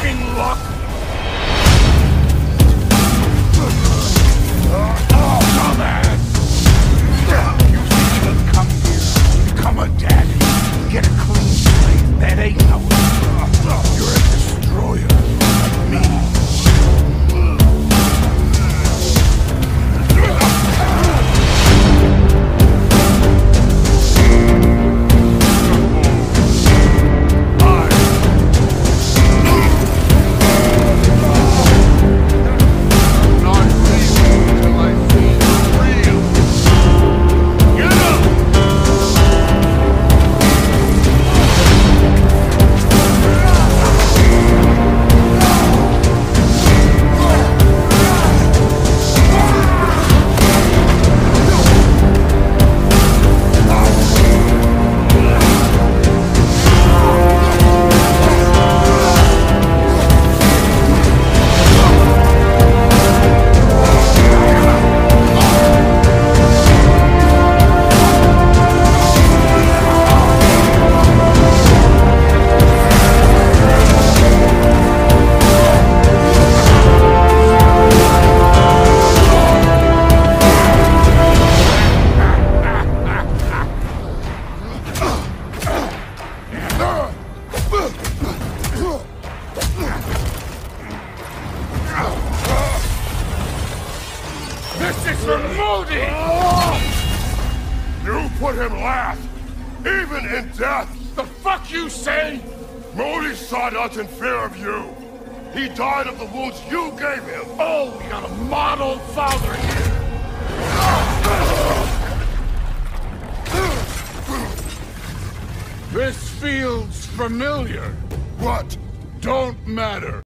fucking luck? Dumbass! You think you can come here, become a daddy, get a clean slate? That ain't how it works. You're a destroyer, like me. This is for Modi! You put him last, even in death! The fuck you say? Modi sought us in fear of you. He died of the wounds you gave him. Oh, we got a model father here. This feels familiar. What? Don't matter.